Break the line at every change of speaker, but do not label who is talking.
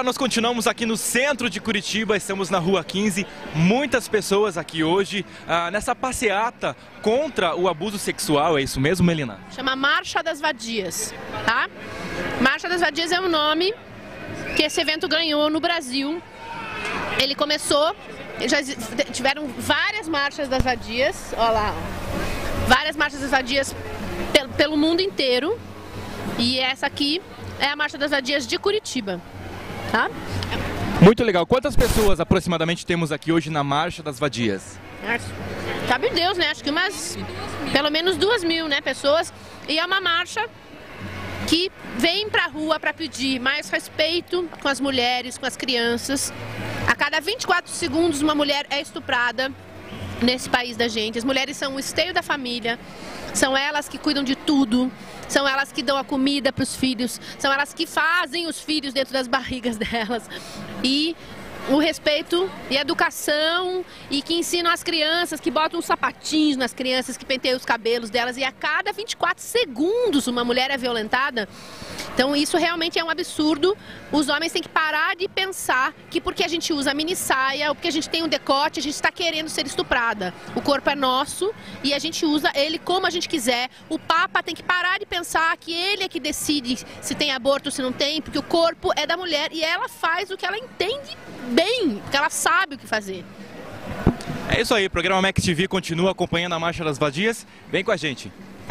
agora nós continuamos aqui no centro de Curitiba, estamos na Rua 15, muitas pessoas aqui hoje nessa passeata contra o abuso sexual, é isso mesmo, Melina?
Chama Marcha das Vadias, tá? Marcha das Vadias é um nome que esse evento ganhou no Brasil. Ele começou, já tiveram várias marchas das vadias, olha lá, várias marchas das vadias pelo mundo inteiro. E essa aqui é a Marcha das Vadias de Curitiba, tá?
Muito legal. Quantas pessoas aproximadamente temos aqui hoje na Marcha das Vadias?
Sabe Deus, né? Acho que pelo menos 2.000, né, pessoas. E é uma marcha que vem pra rua para pedir mais respeito com as mulheres, com as crianças. A cada 24 segundos uma mulher é estuprada nesse país da gente. As mulheres são o esteio da família, são elas que cuidam de tudo, são elas que dão a comida para os filhos, são elas que fazem os filhos dentro das barrigas delas. E o respeito e a educação, e que ensinam as crianças, que botam os sapatinhos nas crianças, que penteiam os cabelos delas, e a cada 24 segundos uma mulher é violentada. Então isso realmente é um absurdo. Os homens têm que parar de pensar que porque a gente usa mini saia, ou porque a gente tem um decote, a gente está querendo ser estuprada. O corpo é nosso e a gente usa ele como a gente quiser. O Papa tem que parar de pensar que ele é que decide se tem aborto ou se não tem, porque o corpo é da mulher e ela faz o que ela entende bem, porque ela sabe o que fazer.
É isso aí, o programa Max TV continua acompanhando a Marcha das Vadias. Vem com a gente.